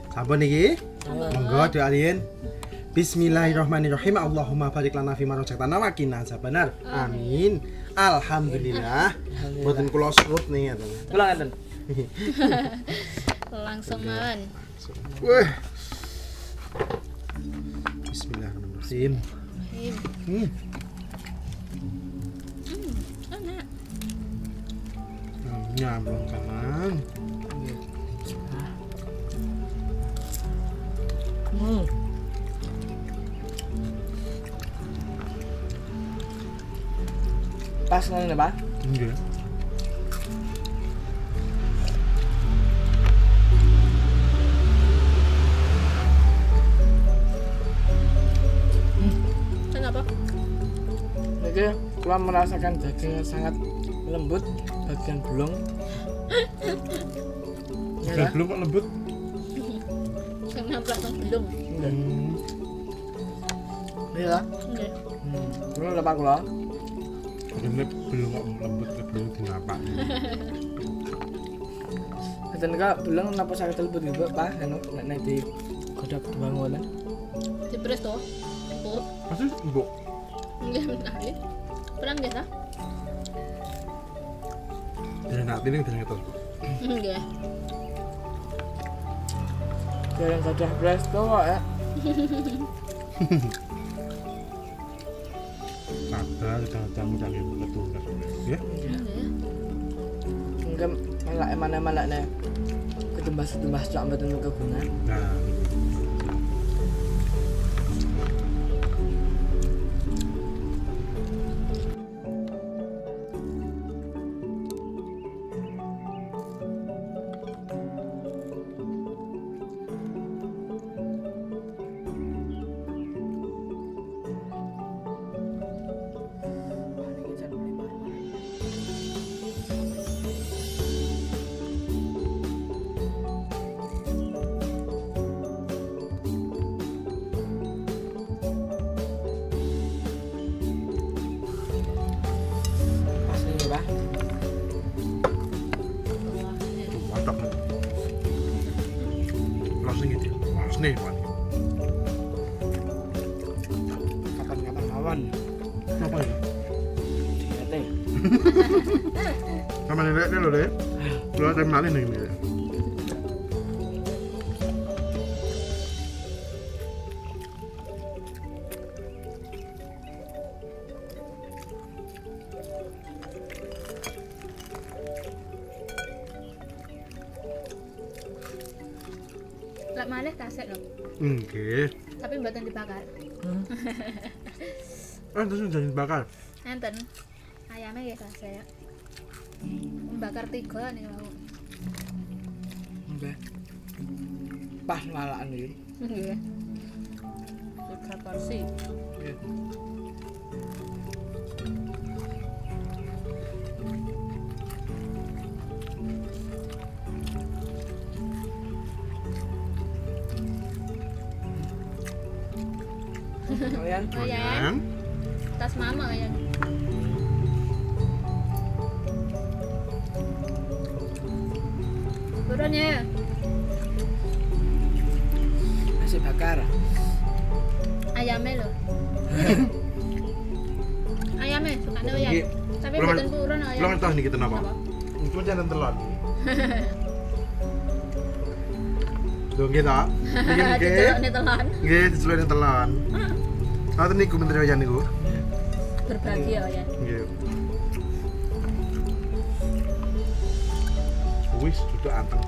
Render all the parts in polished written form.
Sampun iki? Monggo doain. Bismillahirrahmanirrahim. Allahumma barik lana fima razaqtana wa qina azabannar. Amin. Alhamdulillah. Mboten kula serut nih ngoten. Kula ngeten. Langsung mawon. Wah. Bismillahirrahmanirrahim. Enak. Nyambung kanan. Pas ngene, Pak. Nggih. Kenapa? Niki kula merasakan dagingnya sangat lembut, bagian belum. Belum kok lembut. Sing nempel nang belum. Iya. Nggih. Belum lepas kula. Ini belum kok lembut belum kenapa. Ngeten kok belum napa saged lembut nggih, Pak? Nek di godhog bangunan. Dipres to. Oh, Masih empuk. nggih menawi. Perang nggih ta? Dan nanti ini udah ngetos. Nggih. Jarang godhog presto kok ya. Sabar, jangan jangan letu ya. Mungkin malah emang-emang nek ketembas-tembas cok mboten kegunaan. Nah, Pas ini, Pak. mantap. Langsung gitu. Mas nih, Pak. Kapan-kapan mawon. Apa ini? Diete. Sama nenek lho, Dek. Lu ada malin nih. Lek malih tasik lho, Nggih. tapi mboten dibakar. Terus jangan bakar. Enten. Ayamnya nggih tasik. Bakar 3 nih mau. Nggih. Pas malakan iki. Nggih. 3 porsi. Nggih. Kalian Ayan. Tas mama ayan. Buruan ya. masih bakar. Ayamnya lho. Ayamnya sukane ayam. Nggih. Tapi Belum- mboten purun ayam. Belum tahu nih kita napa. Napa? Itu jangan telur. Tuh kita. Nggih. Dicelokne telan. Nggih, dicelukne telon. Ngoten niku menteri ayan niku. Berbagi ya ya. Nggih. Wis duduk anteng.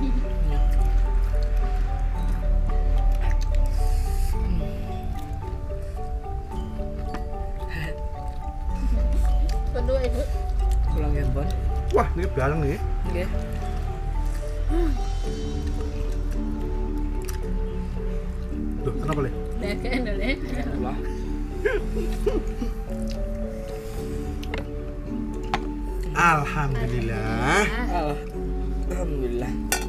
Kedua ibu. Pulang ya, Bon. Wah, ini bareng nih. Nggih. Tuh, kenapa le? Deken dulu ya. Allah. Alhamdulillah. Alhamdulillah.